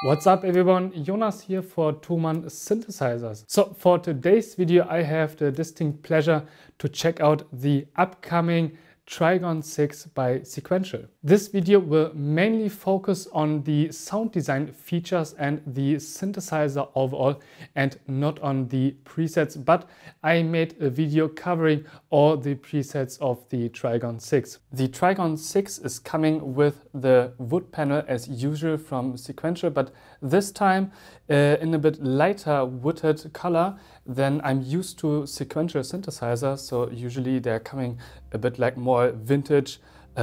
What's up everyone, Jonas here for Thomann Synthesizers. So for today's video I have the distinct pleasure to check out the upcoming Trigon 6 by Sequential. This video will mainly focus on the sound design features and the synthesizer overall and not on the presets, but I made a video covering all the presets of the Trigon 6. The Trigon 6 is coming with the wood panel as usual from Sequential, but this time in a bit lighter wooded color than I'm used to Sequential synthesizers. So usually they're coming a bit like more vintage,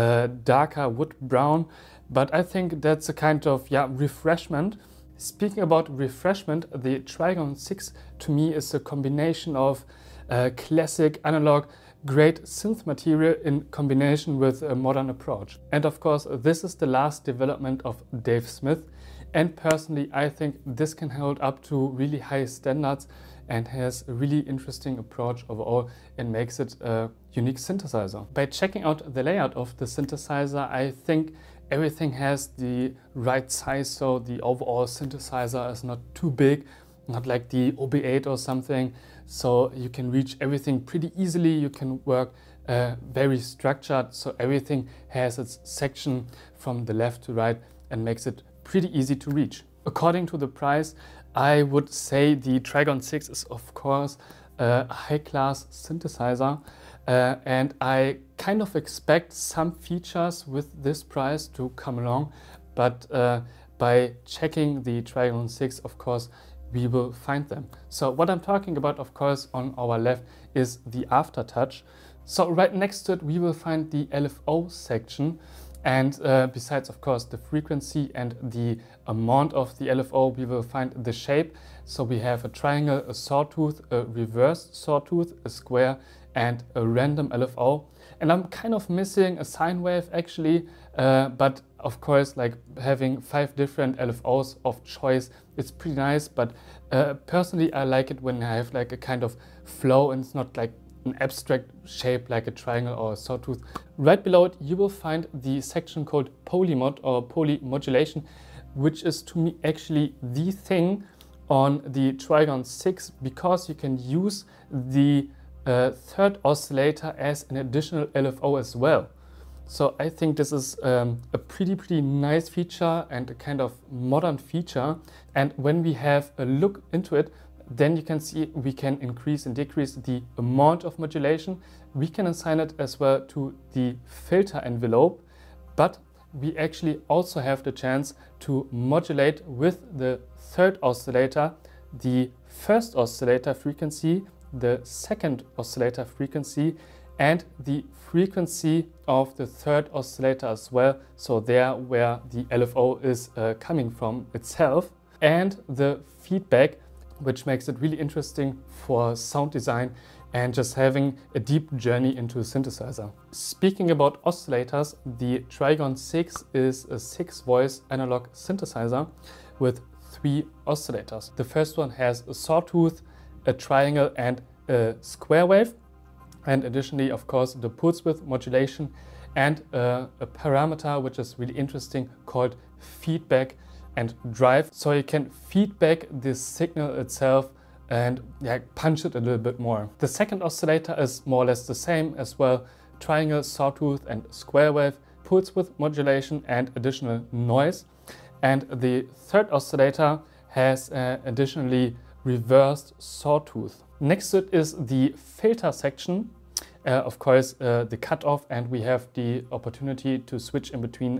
darker wood brown, but I think that's a kind of refreshment. Speaking about refreshment, the Trigon 6 to me is a combination of classic analog great synth material in combination with a modern approach. And of course this is the last development of Dave Smith, and personally I think this can hold up to really high standards and has a really interesting approach overall and makes it a unique synthesizer. By checking out the layout of the synthesizer, I think everything has the right size, so the overall synthesizer is not too big, not like the OB8 or something, so you can reach everything pretty easily. You can work very structured, so everything has its section from the left to right and makes it pretty easy to reach. According to the price, I would say the Trigon 6 is of course a high-class synthesizer, and I kind of expect some features with this price to come along, but by checking the Trigon 6, of course, we will find them. So what I'm talking about, of course, on our left is the aftertouch. So right next to it, we will find the LFO section. And besides, of course, the frequency and the amount of the LFO, we will find the shape. So we have a triangle, a sawtooth, a reverse sawtooth, a square, and a random LFO. And I'm kind of missing a sine wave actually, but of course, like having 5 different LFOs of choice, it's pretty nice. But personally, I like it when I have like a kind of flow and it's not like an abstract shape like a triangle or a sawtooth. Right below it, you will find the section called Polymod or polymodulation, which is to me actually the thing on the Trigon 6, because you can use the third oscillator as an additional LFO as well. So I think this is a pretty nice feature and a kind of modern feature. And when we have a look into it, then you can see we can increase and decrease the amount of modulation. We can assign it as well to the filter envelope, but we actually also have the chance to modulate with the third oscillator, the first oscillator frequency, the second oscillator frequency, and the frequency of the third oscillator as well. So there where the LFO is coming from itself, and the feedback, which makes it really interesting for sound design and just having a deep journey into a synthesizer. Speaking about oscillators, the Trigon 6 is a 6-voice analog synthesizer with 3 oscillators. The first one has a sawtooth, a triangle, and a square wave. And additionally, of course, the pulse width modulation and a parameter which is really interesting called feedback and drive, so you can feedback the signal itself and punch it a little bit more. The second oscillator is more or less the same as well: triangle, sawtooth, and square wave, pulse width modulation, and additional noise. And the third oscillator has additionally reversed sawtooth. Next to it is the filter section. Of course, the cutoff, and we have the opportunity to switch in between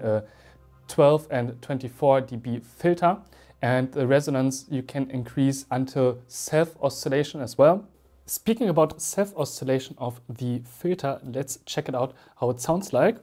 12 and 24 dB filter, and the resonance you can increase until self-oscillation as well. Speaking about self-oscillation of the filter, let's check it out how it sounds like.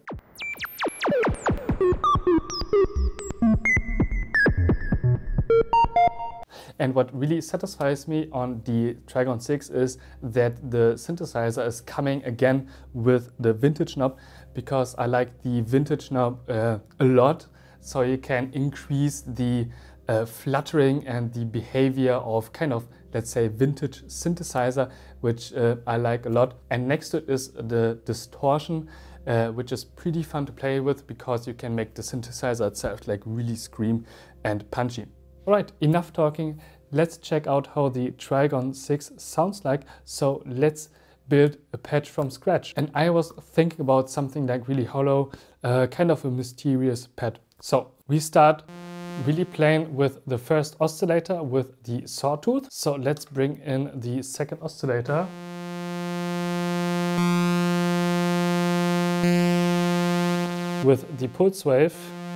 And what really satisfies me on the Trigon 6 is that the synthesizer is coming again with the vintage knob, because I like the vintage knob a lot. So you can increase the fluttering and the behavior of kind of, let's say, vintage synthesizer, which I like a lot. And next to it is the distortion, which is pretty fun to play with, because you can make the synthesizer itself like really scream and punchy. Alright, enough talking. Let's check out how the Trigon 6 sounds like. So let's build a patch from scratch. And I was thinking about something like really hollow, kind of a mysterious pad. So we start really plain with the first oscillator with the sawtooth. So let's bring in the second oscillator. With the pulse wave.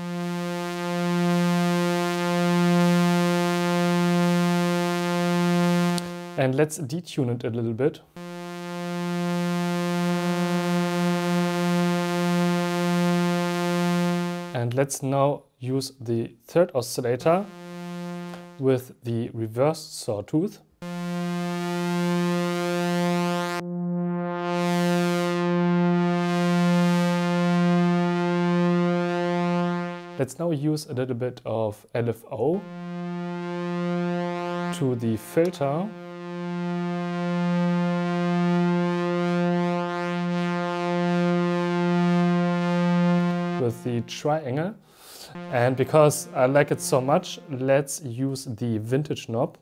And let's detune it a little bit. And let's now use the third oscillator with the reverse sawtooth. Let's now use a little bit of LFO to the filter. With the triangle, and because I like it so much, let's use the vintage knob.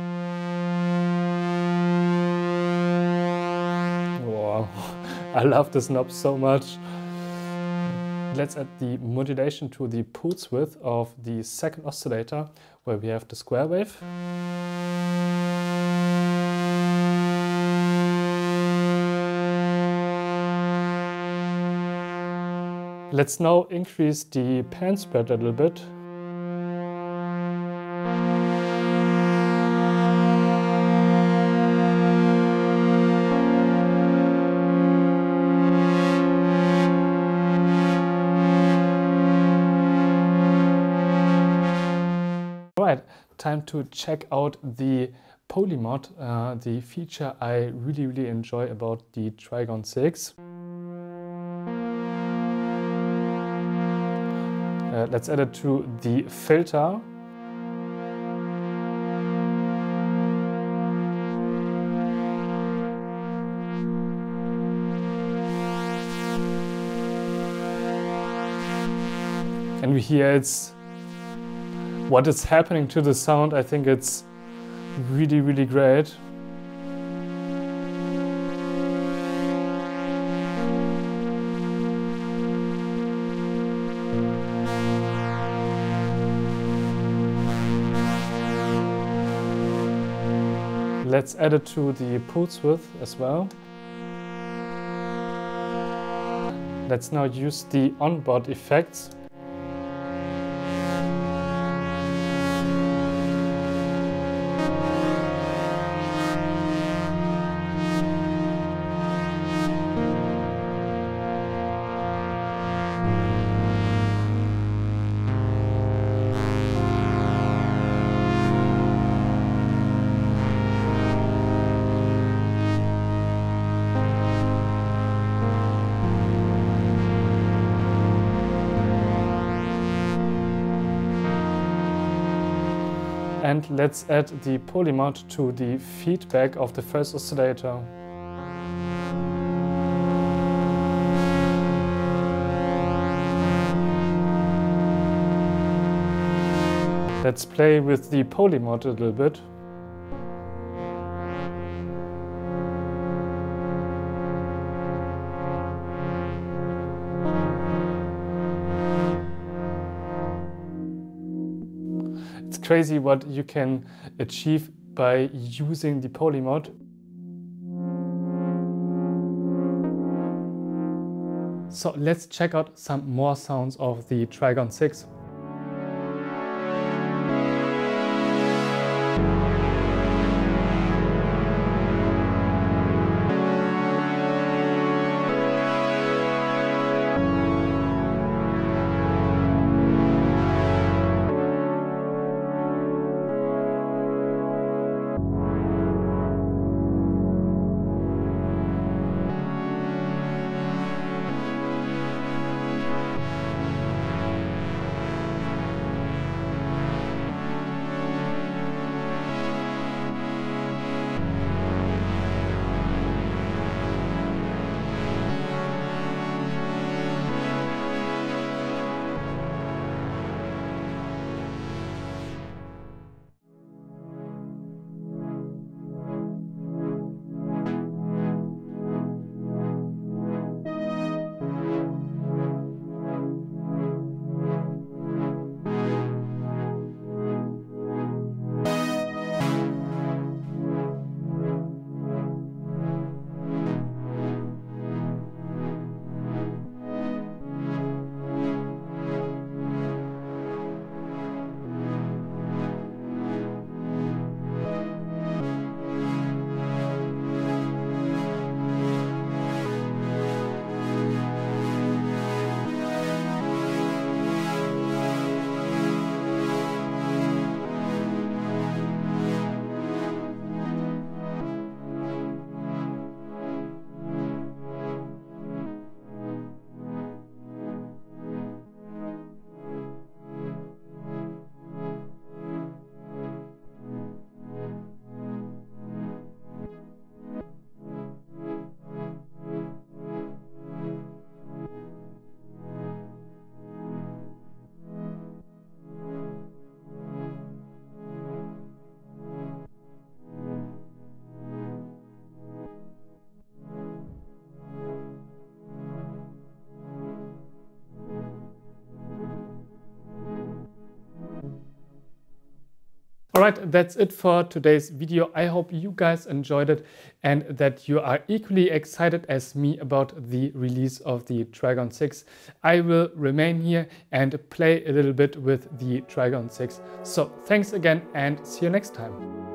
Wow, I love this knob so much. Let's add the modulation to the pulse width of the second oscillator, where we have the square wave. Let's now increase the pan spread a little bit. Alright, time to check out the Polymod, the feature I really enjoy about the Trigon 6. Let's add it to the filter. And we hear what is happening to the sound. I think it's really great. Let's add it to the pulse width as well. Let's now use the onboard effects. And let's add the Polymod to the feedback of the first oscillator. Let's play with the Polymod a little bit. It's crazy what you can achieve by using the Polymod. So let's check out some more sounds of the Trigon 6. Alright, that's it for today's video. I hope you guys enjoyed it and that you are equally excited as me about the release of the Trigon 6. I will remain here and play a little bit with the Trigon 6. So thanks again and see you next time.